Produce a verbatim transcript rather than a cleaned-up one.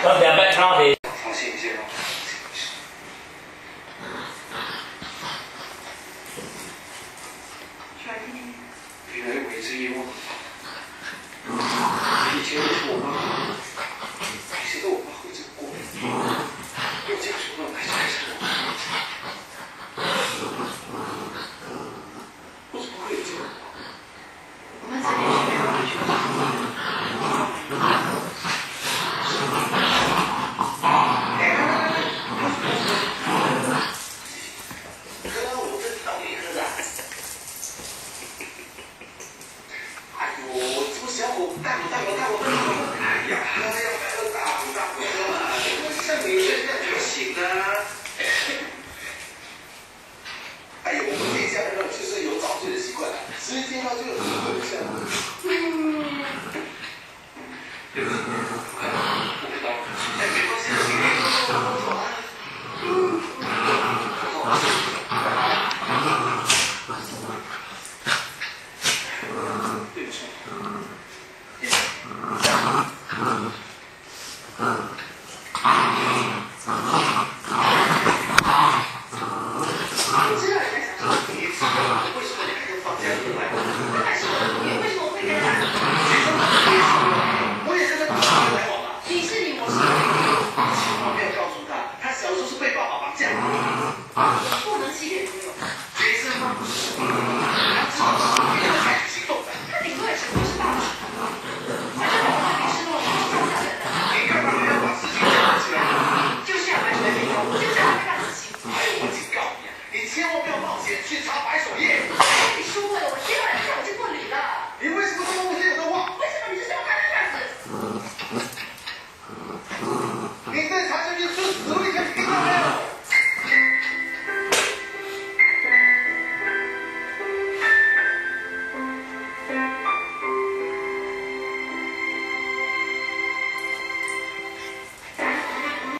我两百咖啡。 放心一些吧。原来为之一忘。以前是我妈，现在我妈会这么过。要这样说话，还是还是我。我怎么会有这样？ 我们这边是没有安全的。 对不起。